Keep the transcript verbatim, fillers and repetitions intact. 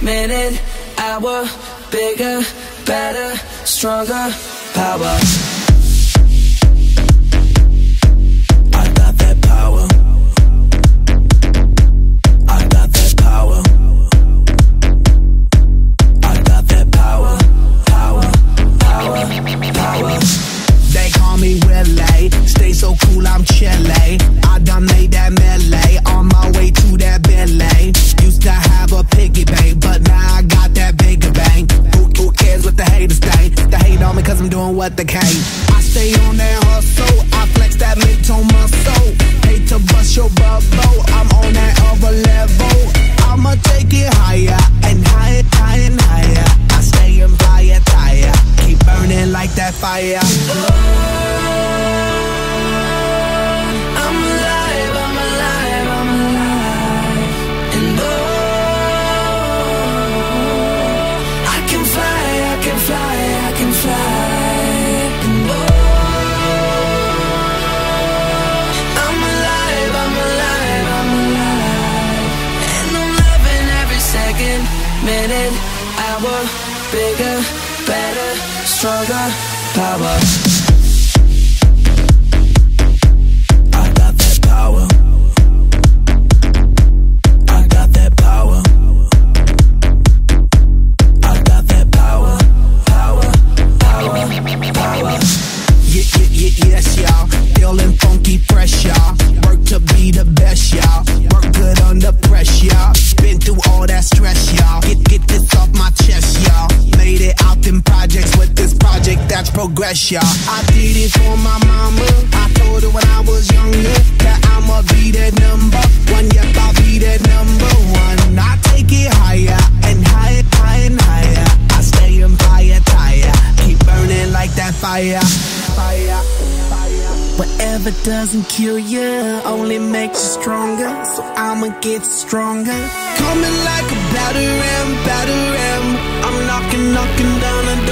minute, hour, bigger, better, stronger, power. I got that power. I got that power. I got that power. Power, power, power. They call me Willie, stay so cool, I'm chilly. I done made that melee, on my way to that Billy. Used to have a piggy bank, but now I got that bigger bang. Who, who cares what the haters think? They hate on me cause I'm doing what they can. I stay on that hustle, I flex that mid-tone muscle. Hate to bust your bubble, I'm on that other level. I'ma take it higher, and higher, higher, and higher. I stay in fire, tire, keep burning like that fire. Minute, hour, bigger, better, stronger, power. I got that power. I got that power. I got that power. Power, power, power. Yeah, yeah, yeah, yes, y'all. Feeling funky, fresh, y'all. Work to be the best, y'all. Work good under pressure, y'all. Been through all that stress, y'all. Get, get this off my chest, y'all. Made it out in projects with this project, that's progress, y'all. I did it for my mama. I told her when I was younger that I'ma be that number one. Yep, I'll be that number one. I take it higher and higher, higher and higher. I stay in fire, tire. Keep burning like that fire. Fire, fire. Whatever doesn't kill you only makes you stronger. So I'ma get stronger. Coming like a batter ram, batter ram. I'm knocking, knocking down the